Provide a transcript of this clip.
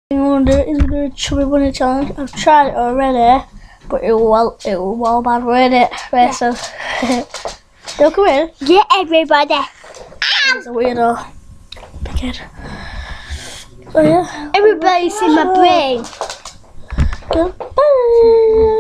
I'm gonna do a chubby bunny challenge. I've tried it already, but it was bad, weren't it? Right, so you'll come in. Yeah, everybody. It's a weirdo. Big head. Oh yeah. Everybody's in my brain. Goodbye.